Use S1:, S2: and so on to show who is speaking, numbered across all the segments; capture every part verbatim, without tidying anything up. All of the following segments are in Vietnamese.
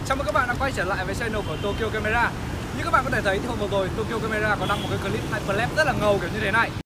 S1: Chào mừng các bạn đã quay trở lại với channel của Tokyo Camera. Như các bạn có thể thấy thì hôm vừa rồi Tokyo Camera có đăng một cái clip hyperlapse rất là ngầu kiểu như thế này.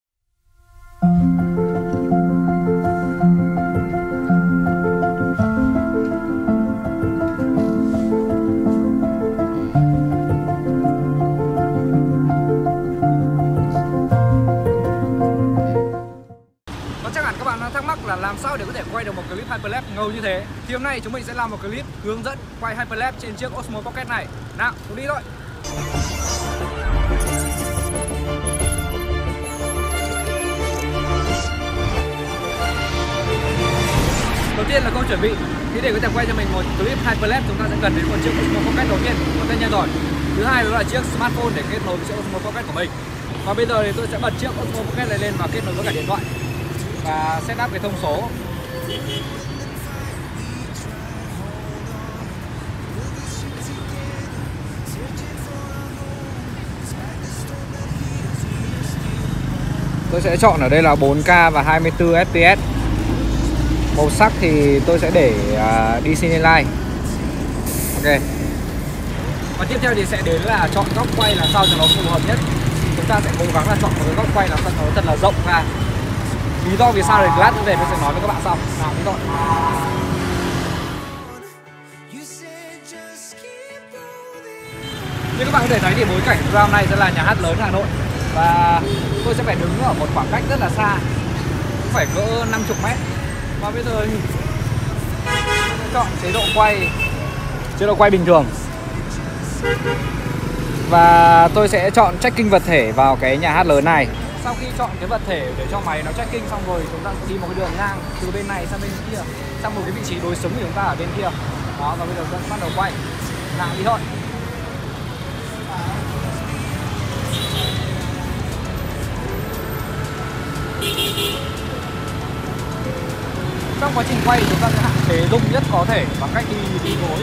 S1: Chắc hẳn các bạn đang thắc mắc là làm sao để có thể quay được một clip hyperlapse ngầu như thế. Thì hôm nay chúng mình sẽ làm một clip hướng dẫn quay hyperlapse trên chiếc Osmo Pocket này. Nào, cùng đi thôi. Đầu tiên là câu chuẩn bị. Thì để có thể quay cho mình một clip hyperlapse, chúng ta sẽ cần đến một chiếc Osmo Pocket đầu tiên, một tất nhiên rồi. Thứ hai đó là chiếc smartphone để kết nối với chiếc Osmo Pocket của mình. Và bây giờ thì tôi sẽ bật chiếc Osmo Pocket này lên và kết nối với cả điện thoại và setup cái thông số. Tôi sẽ chọn ở đây là bốn K và hai mươi tư F P S. Màu sắc thì tôi sẽ để uh, đi Cineline. Ok. Và tiếp theo thì sẽ đến là chọn góc quay làm sao cho nó phù hợp nhất. Chúng ta sẽ cố gắng là chọn một cái góc quay làm sao cho nó thật là rộng ra. Lý do vì sao thì lát về tôi sẽ nói với các bạn sau. Nào, đi thôi. Như các bạn có thể thấy thì bối cảnh ground này sẽ là nhà hát lớn Hà Nội. Và tôi sẽ phải đứng ở một khoảng cách rất là xa, cũng phải cỡ năm mươi mét. Và bây giờ thì chọn chế độ quay chế độ quay bình thường. Và tôi sẽ chọn tracking vật thể vào cái nhà hát lớn này. Sau khi chọn cái vật thể để cho máy nó tracking xong rồi, chúng ta sẽ đi một cái đường ngang từ bên này sang bên kia, sang một cái vị trí đối xứng của chúng ta ở bên kia. Đó, và bây giờ chúng ta bắt đầu quay. Nào, đi thôi. Trong quá trình quay chúng ta sẽ hạn chế rung nhất có thể bằng cách đi đi gối.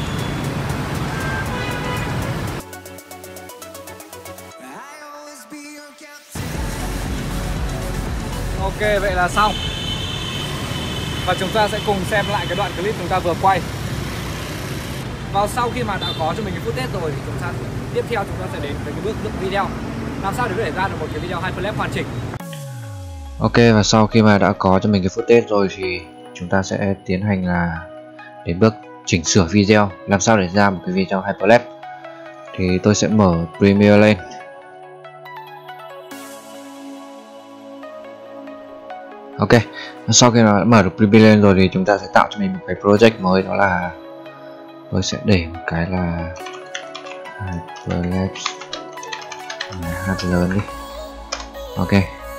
S1: Ok, vậy là xong. Và chúng ta sẽ cùng xem lại cái đoạn clip chúng ta vừa quay. Và sau khi mà đã có cho mình cái footage rồi thì chúng ta tiếp theo chúng ta sẽ đến với cái bước dựng video. Làm sao để có thể ra được một cái video hyperlapse hoàn chỉnh.
S2: Ok, và sau khi mà đã có cho mình cái footage rồi thì chúng ta sẽ tiến hành là đến bước chỉnh sửa video, làm sao để ra một cái video hyperlapse. Thì tôi sẽ mở Premiere lên. Ok, sau khi nó đã mở được Premiere lên rồi thì chúng ta sẽ tạo cho mình một cái project mới, đó là tôi sẽ để một cái là hyperlapse hát lớn đi. Ok.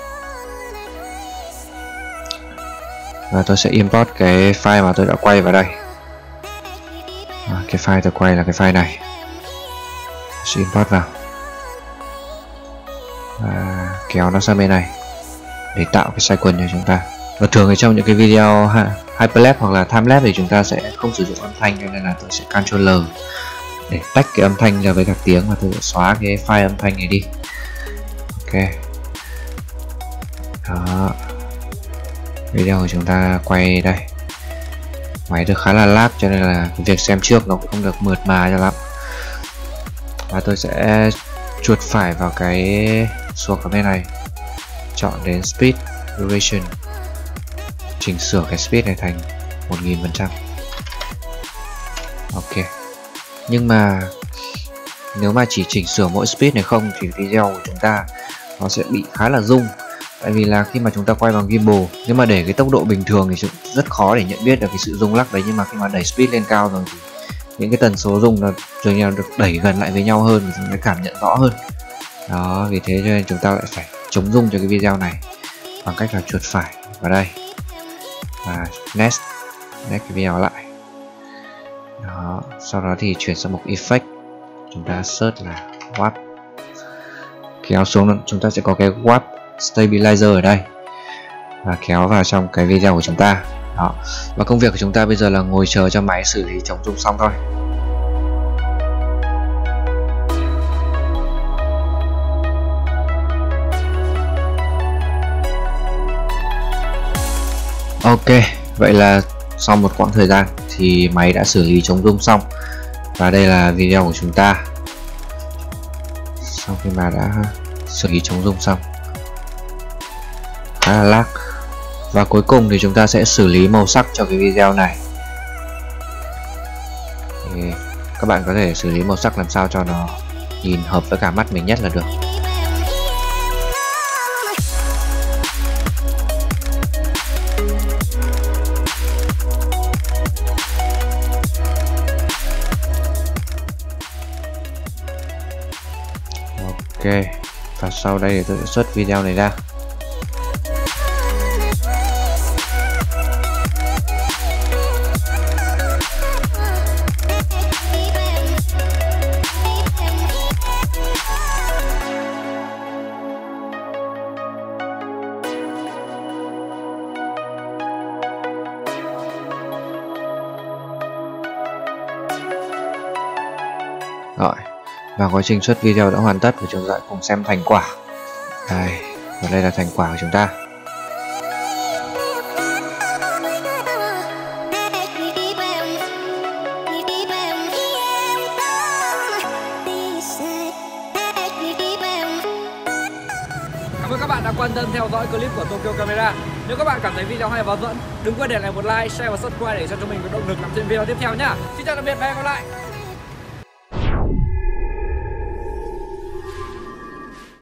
S2: Và tôi sẽ import cái file mà tôi đã quay vào đây. À, cái file tôi quay là cái file này. Tôi sẽ import vào và kéo nó sang bên này để tạo cái sequence cho chúng ta. Và thường thì trong những cái video hyperlapse hoặc là timelapse thì chúng ta sẽ không sử dụng âm thanh, cho nên là tôi sẽ Ctrl L để tách cái âm thanh ra với các tiếng, và tôi sẽ xóa cái file âm thanh này đi. Ok. Đó. Video của chúng ta quay đây. Máy được khá là lag cho nên là việc xem trước nó cũng không được mượt mà cho lắm. Và tôi sẽ chuột phải vào cái xuống ở bên này, chọn đến Speed Duration, chỉnh sửa cái speed này thành một nghìn phần trăm. Ok. Nhưng mà nếu mà chỉ chỉnh sửa mỗi speed này không thì video của chúng ta nó sẽ bị khá là rung. Tại vì là khi mà chúng ta quay bằng gimbal, nếu mà để cái tốc độ bình thường thì rất khó để nhận biết được cái sự rung lắc đấy. Nhưng mà khi mà đẩy speed lên cao rồi thì những cái tần số rung là dường như được đẩy gần lại với nhau hơn, thì chúng ta cảm nhận rõ hơn. Đó, vì thế cho nên chúng ta lại phải chống rung cho cái video này bằng cách là chuột phải vào đây và next next cái video lại. Đó, sau đó thì chuyển sang mục effect, chúng ta search là warp, kéo xuống chúng ta sẽ có cái warp stabilizer ở đây và kéo vào trong cái video của chúng ta. Đó. Và công việc của chúng ta bây giờ là ngồi chờ cho máy xử lý chống rung xong thôi. Ok, vậy là sau một quãng thời gian thì máy đã xử lý chống rung xong. Và đây là video của chúng ta sau khi mà đã xử lý chống rung xong, khá là lag. Và cuối cùng thì chúng ta sẽ xử lý màu sắc cho cái video này. Thì các bạn có thể xử lý màu sắc làm sao cho nó nhìn hợp với cả mắt mình nhất là được. Ok, và sau đây thì tôi sẽ xuất video này ra. Rồi, và quá trình xuất video đã hoàn tất và chúng ta cùng xem thành quả. Đây, và đây là thành quả của chúng ta.
S1: Cảm ơn các bạn đã quan tâm theo dõi clip của Tokyo Camera. Nếu các bạn cảm thấy video hay và hấp dẫn, đừng quên để lại một like, share và subscribe để cho chúng mình có động lực làm thêm video tiếp theo nhá. Xin chào tạm biệt và hẹn gặp lại.